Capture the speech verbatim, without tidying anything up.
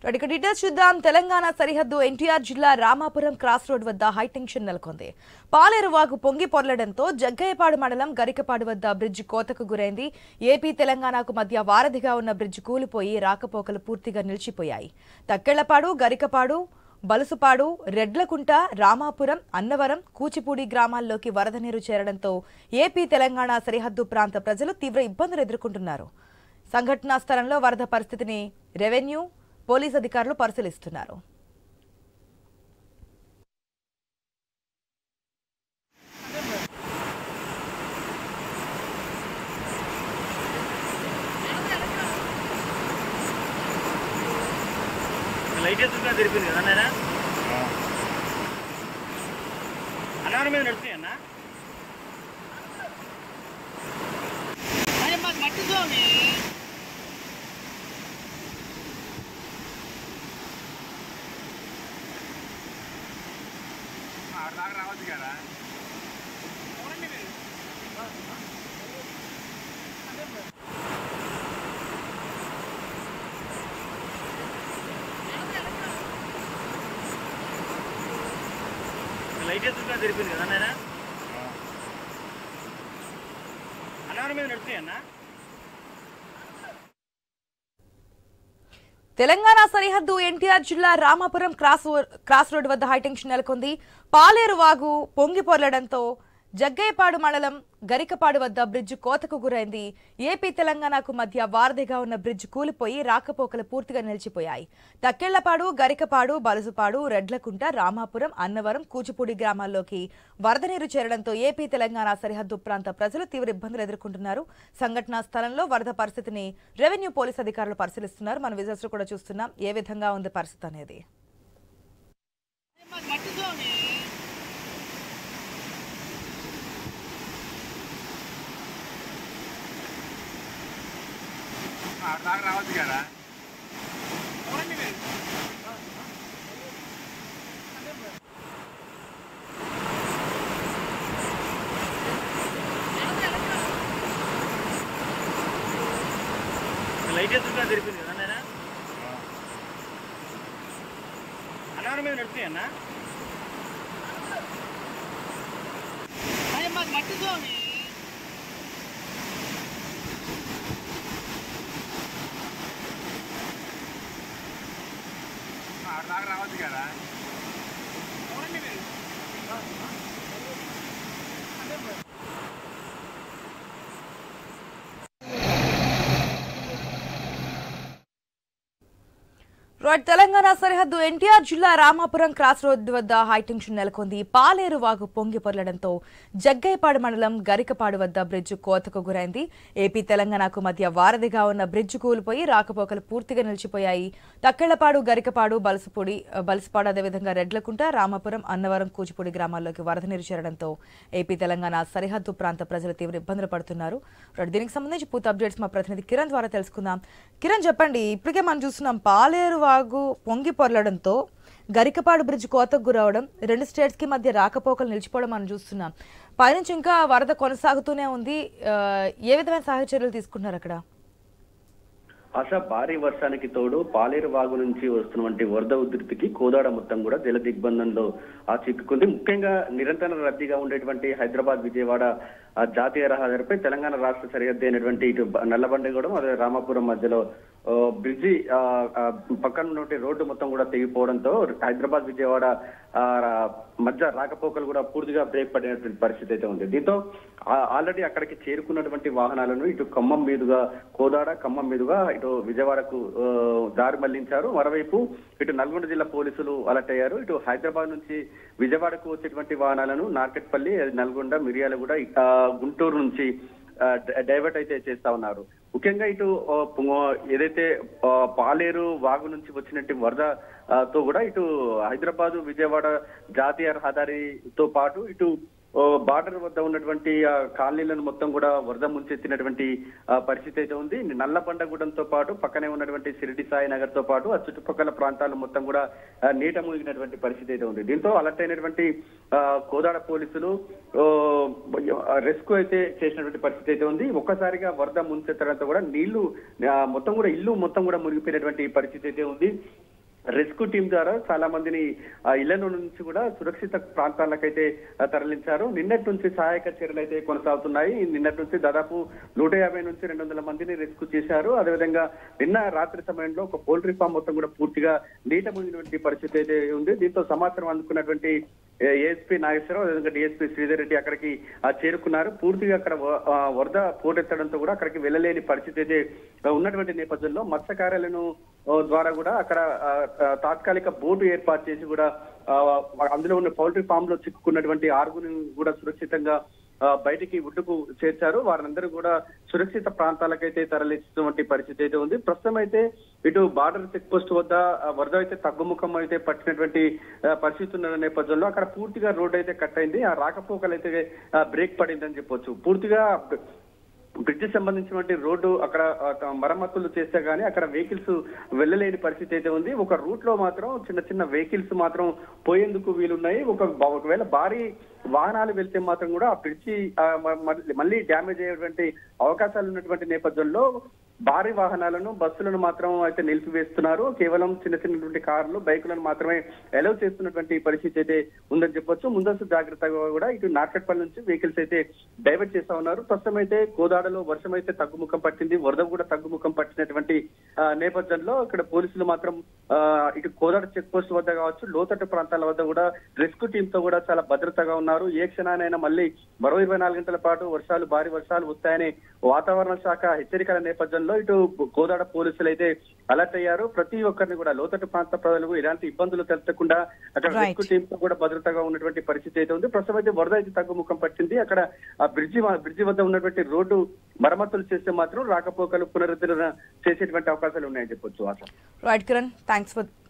ఇక డీటెయిల్స్ చూద్దాం. తెలంగాణ సరిహద్దు ఎన్టీఆర్ జిల్లా రామాపురం క్రాస్ రోడ్ వద్ద హైటెన్షన్ నెలకొంది. పాలేరు వాగు పొంగి పొర్లడంతో జగ్గయ్యపాడు మండలం గరికపాడు వద్ద బ్రిడ్జ్ కోతకు గురైంది. ఏపీ తెలంగాణకు మధ్య వారధిగా ఉన్న బ్రిడ్జ్ కూలిపోయి రాకపోకలు పూర్తిగా నిలిచిపోయాయి. తక్కెళ్లపాడు, గరికపాడు, బలుసుపాడు, రెడ్లకుంట, రామాపురం, అన్నవరం, కూచిపూడి గ్రామాల్లోకి వరద నీరు చేరడంతో ఏపీ తెలంగాణ సరిహద్దు ప్రాంత ప్రజలు తీవ్ర ఇబ్బందులు ఎదుర్కొంటున్నారు. సంఘటనా స్థలంలో వరద పరిస్థితిని రెవెన్యూ, పోలీస్ అధికారులు పరిశీలిస్తున్నారు. లైట్ ఎదురుగా తిరిగింది కదా నేనా అన్నవరం మీద నడుస్తున్నాయి అన్న మాకు మట్టి స్వామి దాకా రావచ్చు కదా లైట్ ఎదురుగా తిరిగింది కదా నేనా అన్నవరం మీద నడుస్తున్నాయి అన్న. తెలంగాణ సరిహద్దు ఎన్టీఆర్ జిల్లా రామాపురం క్రాస్ క్రాస్ రోడ్ వద్ద హైటెన్షన్ నెలకొంది. పాలేరు వాగు పొంగి పొర్లడంతో జగ్గయ్యపాడు మండలం గరికపాడు వద్ద బ్రిడ్జ్ కోతకు గురైంది. ఏపీ తెలంగాణకు మధ్య వారధిగా ఉన్న బ్రిడ్జ్ కూలిపోయి రాకపోకలు పూర్తిగా నిలిచిపోయాయి. తక్కెళ్లపాడు, గరికపాడు, బలుసుపాడు, రెడ్లకుంట, రామాపురం, అన్నవరం, కూచిపూడి గ్రామాల్లోకి వరద నీరు చేరడంతో ఏపీ తెలంగాణ సరిహద్దు ప్రాంత ప్రజలు తీవ్ర ఇబ్బందులు ఎదుర్కొంటున్నారు. సంఘటనా స్థలంలో వరద పరిస్థితిని రెవెన్యూ, పోలీస్ అధికారులు పరిశీలిస్తున్నారు. మన విజువల్స్ కూడా చూస్తున్నాం ఏ విధంగా ఉంది పరిస్థితి అనేది. దాకా రావచ్చు కదా లైట్ ఎదురుగా తిరిగింది కదా నేనా అన్నవరం మీద నడుస్తున్నాయి అన్న మాకు మట్టి స్వామి దాకా రావచ్చు కదా తెలంగాణ సరిహద్దు ఎన్టీఆర్ జిల్లా రామాపురం క్రాస్ రోడ్ వద్ద హైటెన్షన్ నెలకొంది. పాలేరు వాగు పొంగి పొర్లడంతో జగ్గయ్యపాడు మండలం గరికపాడు వద్ద బ్రిడ్జ్ కోతకు గురైంది. ఏపీ తెలంగాణకు మధ్య వారధిగా ఉన్న బ్రిడ్జ్ కూలిపోయి రాకపోకలు పూర్తిగా నిలిచిపోయాయి. తక్కెళ్లపాడు, గరికపాడు, బలసుపూడి బలసుపాడు అదేవిధంగా రెడ్లకుంట, రామాపురం, అన్నవరం, కూచిపూడి గ్రామాల్లోకి వరద నీరు చేరడంతో ఏపీ తెలంగాణ సరిహద్దు ప్రాంత ప్రజలు తీవ్ర ఇబ్బందులు పడుతున్నారు. దీనికి సంబంధించి పూర్తి అప్డేట్స్ మా ప్రతినిధి కిరణ్ ద్వారా తెలుసుకుందాం. కిరణ్, చెప్పండి, ఇప్పటికే మనం చూస్తున్నాం పాలేరు వాగు పొంగి పొర్లడంతో గరికపాడు బ్రిడ్జ్ కోతకు గురవడం, రెండు స్టేట్స్ కి మధ్య రాకపోకలు నిలిచిపోవడం మనం చూస్తున్నాం. పైనుంచి ఇంకా వరద కొనసాగుతూనే ఉంది. ఏ విధమైన సహాయ చర్యలు తీసుకుంటున్నారు అక్కడ? ఆశ భారీ వర్షానికి తోడు పాలేరు వాగు నుంచి వస్తున్నటువంటి వరద ఉధృతికి కోదాడ మొత్తం కూడా జల దిగ్బంధంలో ఆ చిక్కుకుంది. ముఖ్యంగా నిరంతర రద్దీగా ఉండేటువంటి హైదరాబాద్ విజయవాడ జాతీయ రహదారిపై తెలంగాణ రాష్ట్ర సరిహద్దు అయినటువంటి ఇటు నల్లబండగూడెం అదే రామాపురం మధ్యలో బ్రిడ్జి పక్కన ఉన్నటువంటి రోడ్డు మొత్తం కూడా తెగిపోవడంతో హైదరాబాద్ విజయవాడ మధ్య రాకపోకలు కూడా పూర్తిగా బ్రేక్ పడినటువంటి పరిస్థితి అయితే ఉంది. దీంతో ఆల్రెడీ అక్కడికి చేరుకున్నటువంటి వాహనాలను ఇటు ఖమ్మం మీదుగా కోదాడ, ఖమ్మం మీదుగా ఇటు విజయవాడకు దారి మళ్లించారు. మరోవైపు ఇటు నల్గొండ జిల్లా పోలీసులు అలర్ట్ అయ్యారు. ఇటు హైదరాబాద్ నుంచి విజయవాడకు వచ్చేటువంటి వాహనాలను నార్కెట్పల్లి, మిర్యాల మిర్యాలగూడ, గుంటూరు నుంచి డైవర్ట్ అయితే చేస్తా ఉన్నారు. ముఖ్యంగా ఇటు ఏదైతే పాలేరు వాగు నుంచి వచ్చినట్టు వరదతో కూడా ఇటు హైదరాబాద్ విజయవాడ జాతీయ రహదారితో పాటు ఇటు బార్డర్ వద్ద ఉన్నటువంటి కాలనీలను మొత్తం కూడా వరద ముంచెత్తినటువంటి పరిస్థితి అయితే ఉంది. నల్లబండగూడెంతో పాటు పక్కనే ఉన్నటువంటి షిరిడి సాయి నగర్ తో పాటు ఆ చుట్టుపక్కల ప్రాంతాలు మొత్తం కూడా నీట మునిగినటువంటి పరిస్థితి అయితే ఉంది. దీంతో అలర్ట్ అయినటువంటి కోదాడ పోలీసులు రెస్క్యూ అయితే చేసినటువంటి పరిస్థితి అయితే ఉంది. ఒక్కసారిగా వరద ముంచెత్తడంతో కూడా నీళ్లు మొత్తం కూడా ఇల్లు మొత్తం కూడా మునిగిపోయినటువంటి పరిస్థితి అయితే ఉంది. రెస్క్యూ టీం ద్వారా చాలా మందిని ఆ ఇళ్ల నుంచి కూడా సురక్షిత ప్రాంతాలకైతే తరలించారు. నిన్నటి నుంచి సహాయక చర్యలు అయితే కొనసాగుతున్నాయి. నిన్నటి నుంచి దాదాపు నూట యాభై నుంచి రెండు వందల మందిని రెస్క్యూ చేశారు. అదేవిధంగా నిన్న రాత్రి సమయంలో ఒక పౌల్ట్రీ ఫామ్ మొత్తం కూడా పూర్తిగా నీట మునిగినటువంటి పరిస్థితి అయితే ఉంది. దీంతో సమాచారం అందుకున్నటువంటి ఏఎస్పీ నాగేశ్వరరావు అదేవిధంగా డిఎస్పీ శ్రీధర్ రెడ్డి అక్కడికి చేరుకున్నారు. పూర్తిగా అక్కడ వరద పోటెత్తడంతో కూడా అక్కడికి వెళ్ళలేని పరిస్థితి అయితే ఉన్నటువంటి నేపథ్యంలో మత్స్యకారులను ద్వారా కూడా అక్కడ తాత్కాలిక బోటు ఏర్పాటు చేసి కూడా అందులో ఉన్న పౌల్ట్రీ ఫామ్ లో చిక్కుకున్నటువంటి ఆరుగురిని కూడా సురక్షితంగా బయటికి ఒడ్డుకు చేర్చారు. వారందరూ కూడా సురక్షిత ప్రాంతాలకైతే తరలిస్తున్నటువంటి పరిస్థితి అయితే ఉంది. ప్రస్తుతం అయితే ఇటు బార్డర్ చెక్ పోస్ట్ వద్ద వరద అయితే తగ్గుముఖం అయితే పట్టినటువంటి పరిస్థితి ఉన్న నేపథ్యంలో అక్కడ పూర్తిగా రోడ్డు అయితే కట్ అయింది. ఆ రాకపోకలు అయితే బ్రేక్ పడిందని చెప్పొచ్చు. పూర్తిగా బ్రిడ్జ్ సంబంధించినటువంటి రోడ్డు అక్కడ మరమ్మతులు చేస్తే గానీ అక్కడ వెహికల్స్ వెళ్ళలేని పరిస్థితి అయితే ఉంది. ఒక రూట్ లో మాత్రం చిన్న చిన్న వెహికల్స్ మాత్రం పోయేందుకు వీలున్నాయి. ఒక ఒకవేళ భారీ వాహనాలు వెళ్తే మాత్రం కూడా ఆ బ్రిడ్జి మళ్ళీ డ్యామేజ్ అయ్యేటువంటి అవకాశాలు ఉన్నటువంటి నేపథ్యంలో భారీ వాహనాలను బస్సులను మాత్రం అయితే నిలిపివేస్తున్నారు. కేవలం చిన్న చిన్నటువంటి కార్లు బైకులను మాత్రమే అలౌ చేస్తున్నటువంటి పరిస్థితి అయితే ఉందని చెప్పొచ్చు. ముందస్తు జాగ్రత్తగా కూడా ఇటు నార్కట్పల్లి నుంచి వెహికల్స్ అయితే డైవర్ట్ చేస్తా ఉన్నారు. ప్రస్తుతం అయితే కోదాడలో వర్షం అయితే తగ్గుముఖం పట్టింది. వరద కూడా తగ్గుముఖం పట్టినటువంటి నేపథ్యంలో ఇక్కడ పోలీసులు మాత్రం ఇటు కోదాడ చెక్ పోస్ట్ వద్ద కావచ్చు లోతట్టు ప్రాంతాల వద్ద కూడా రెస్క్యూ టీమ్ తో కూడా చాలా భద్రతగా ఉన్నారు. ఏ క్షణానైనా మళ్ళీ మరో ఇరవై నాలుగు గంటల పాటు వర్షాలు భారీ వర్షాలు వస్తాయని వాతావరణ శాఖ హెచ్చరికల నేపథ్యంలో ఇటు కోదాడ పోలీసులు అయితే అలర్ట్ అయ్యారు. ప్రతి ఒక్కరిని కూడా లోతట్టు ప్రాంత ప్రజలకు ఎలాంటి ఇబ్బందులు తలెత్తకుండా అక్కడ రెస్క్యూ టీమ్ తో కూడా భద్రతగా ఉన్నటువంటి పరిస్థితి అయితే ఉంది. ప్రస్తుతం అయితే వరద అయితే తగ్గుముఖం పట్టింది. అక్కడ ఆ బ్రిడ్జి బ్రిడ్జి వద్ద ఉన్నటువంటి రోడ్డు మరమ్మతులు చేస్తే మాత్రం రాకపోకలు పునరుద్ధరణ చేసేటువంటి అవకాశాలు ఉన్నాయని చెప్పొచ్చు. ఆశ. Right Kiran, thanks for